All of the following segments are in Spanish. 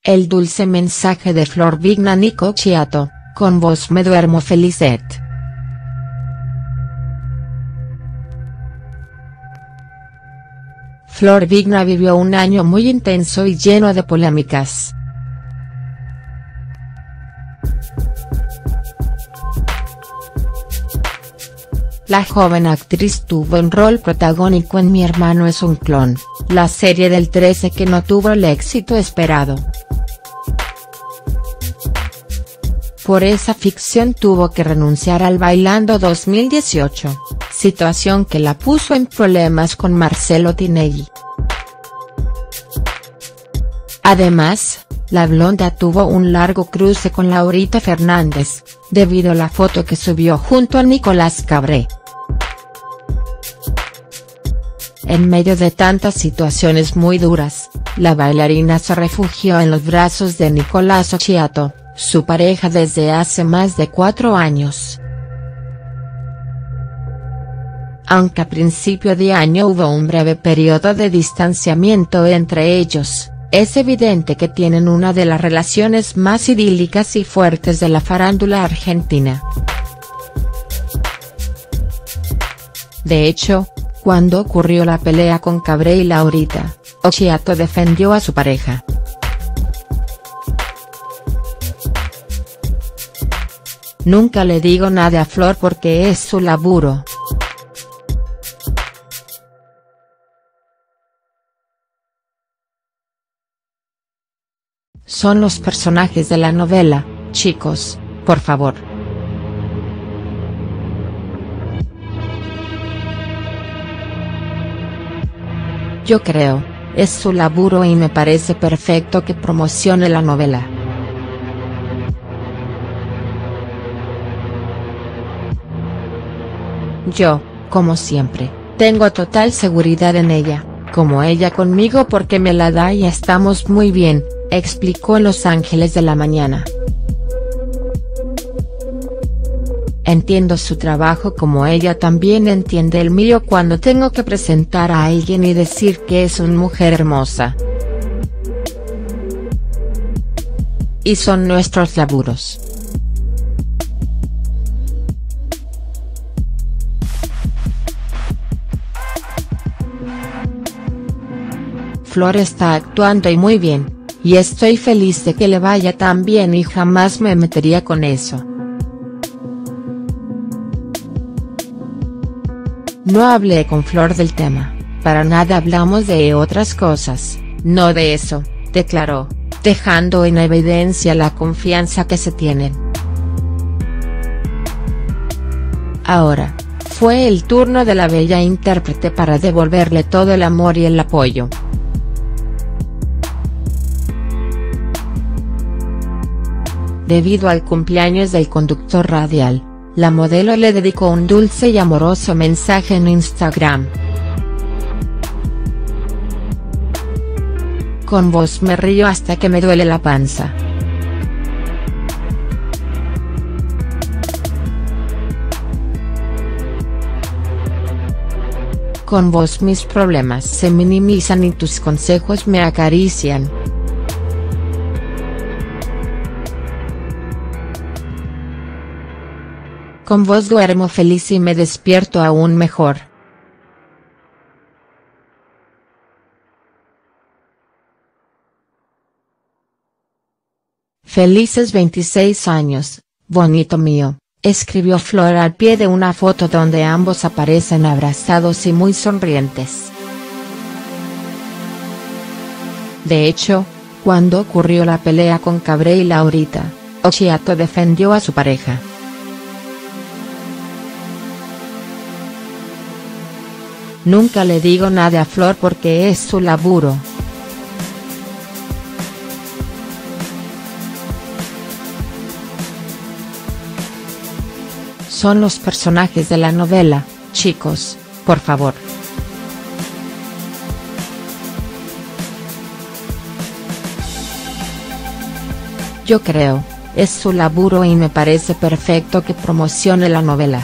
El dulce mensaje de Flor Vigna Nico Chiato, con vos me duermo felicet. Flor Vigna vivió un año muy intenso y lleno de polémicas. La joven actriz tuvo un rol protagónico en Mi hermano es un clon, la serie del 13 que no tuvo el éxito esperado. Por esa ficción tuvo que renunciar al Bailando 2018, situación que la puso en problemas con Marcelo Tinelli. Además, la blonda tuvo un largo cruce con Laurita Fernández, debido a la foto que subió junto a Nicolás Cabré. En medio de tantas situaciones muy duras, la bailarina se refugió en los brazos de Nicolás Chiato, su pareja desde hace más de 4 años. Aunque a principio de año hubo un breve periodo de distanciamiento entre ellos, es evidente que tienen una de las relaciones más idílicas y fuertes de la farándula argentina. De hecho, cuando ocurrió la pelea con Cabré y Laurita, Chiato defendió a su pareja. Nunca le digo nada a Flor porque es su laburo. Son los personajes de la novela, chicos, por favor. Yo creo, es su laburo y me parece perfecto que promocione la novela. Yo, como siempre, tengo total seguridad en ella, como ella conmigo porque me la da y estamos muy bien, explicó en Los Ángeles de la Mañana. Entiendo su trabajo como ella también entiende el mío cuando tengo que presentar a alguien y decir que es una mujer hermosa. Y son nuestros laburos. Flor está actuando y muy bien, y estoy feliz de que le vaya tan bien y jamás me metería con eso. No hablé con Flor del tema, para nada hablamos de otras cosas, no de eso, declaró, dejando en evidencia la confianza que se tienen. Ahora, fue el turno de la bella intérprete para devolverle todo el amor y el apoyo. Debido al cumpleaños del conductor radial, la modelo le dedicó un dulce y amoroso mensaje en Instagram. Con vos me río hasta que me duele la panza. Con vos mis problemas se minimizan y tus consejos me acarician. Con vos duermo feliz y me despierto aún mejor. Felices 26 años, bonito mío, escribió Flor al pie de una foto donde ambos aparecen abrazados y muy sonrientes. De hecho, cuando ocurrió la pelea con Cabré y Laurita, Chiato defendió a su pareja. Nunca le digo nada a Flor porque es su laburo. Son los personajes de la novela, chicos, por favor. Yo creo, es su laburo y me parece perfecto que promocione la novela.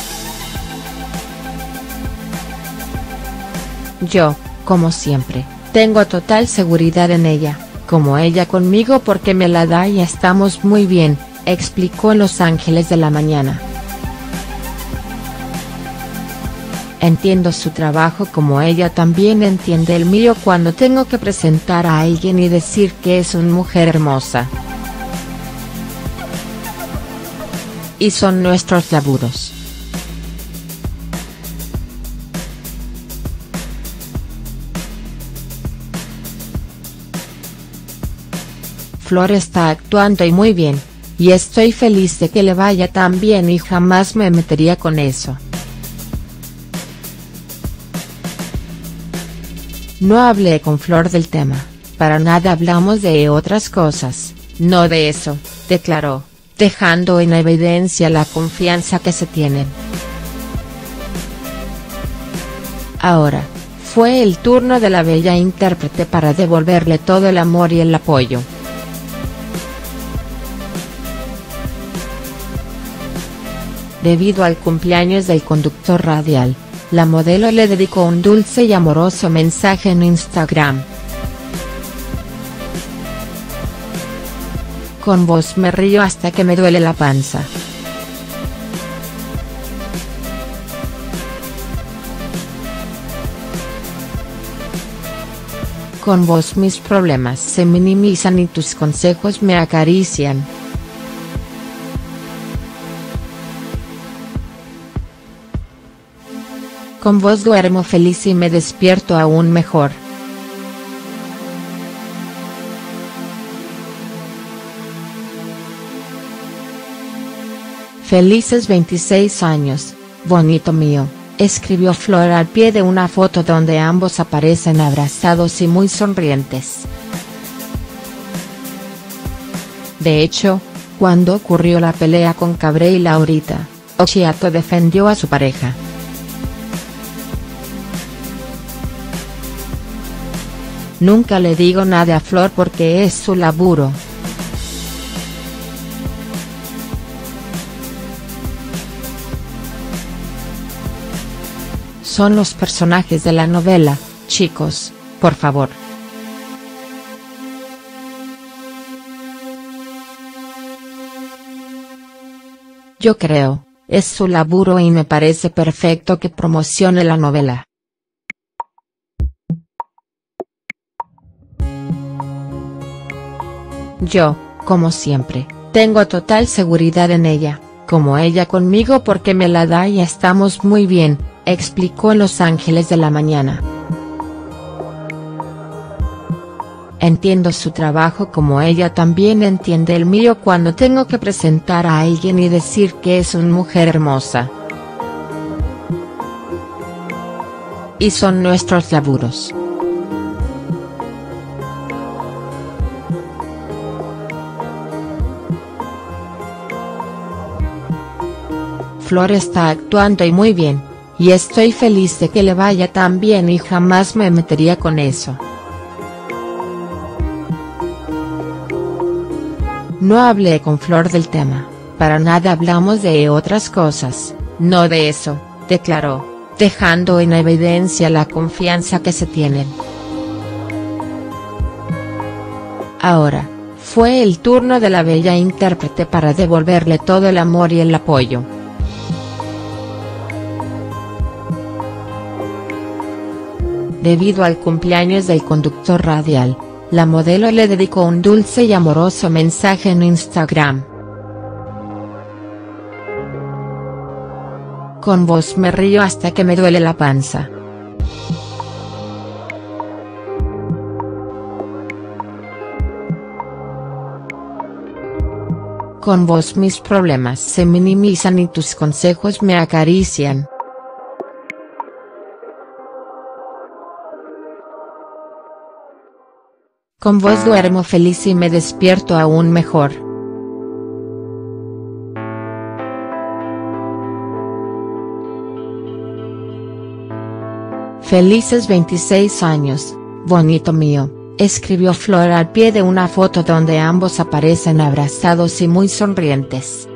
Yo, como siempre, tengo total seguridad en ella, como ella conmigo porque me la da y estamos muy bien, explicó en Los Ángeles de la Mañana. Entiendo su trabajo como ella también entiende el mío cuando tengo que presentar a alguien y decir que es una mujer hermosa. Y son nuestros laburos. Flor está actuando y muy bien, y estoy feliz de que le vaya tan bien y jamás me metería con eso. No hablé con Flor del tema, para nada hablamos de otras cosas, no de eso, declaró, dejando en evidencia la confianza que se tienen. Ahora, fue el turno de la bella intérprete para devolverle todo el amor y el apoyo. Debido al cumpleaños del conductor radial, la modelo le dedicó un dulce y amoroso mensaje en Instagram. Con vos me río hasta que me duele la panza. Con vos mis problemas se minimizan y tus consejos me acarician. Con vos duermo feliz y me despierto aún mejor. Felices 26 años, bonito mío, escribió Flor al pie de una foto donde ambos aparecen abrazados y muy sonrientes. De hecho, cuando ocurrió la pelea con Cabré y Laurita, Occhiato defendió a su pareja. Nunca le digo nada a Flor porque es su laburo. Son los personajes de la novela, chicos, por favor. Yo creo, es su laburo y me parece perfecto que promocione la novela. Yo, como siempre, tengo total seguridad en ella, como ella conmigo porque me la da y estamos muy bien, explicó en Los Ángeles de la Mañana. Entiendo su trabajo como ella también entiende el mío cuando tengo que presentar a alguien y decir que es una mujer hermosa. Y son nuestros laburos. Flor está actuando y muy bien, y estoy feliz de que le vaya tan bien y jamás me metería con eso. No hablé con Flor del tema, para nada hablamos de otras cosas, no de eso, declaró, dejando en evidencia la confianza que se tienen. Ahora, fue el turno de la bella intérprete para devolverle todo el amor y el apoyo. Debido al cumpleaños del conductor radial, la modelo le dedicó un dulce y amoroso mensaje en Instagram. Con vos me río hasta que me duele la panza. Con vos mis problemas se minimizan y tus consejos me acarician. Con vos duermo feliz y me despierto aún mejor. Felices 26 años, bonito mío, escribió Flor al pie de una foto donde ambos aparecen abrazados y muy sonrientes.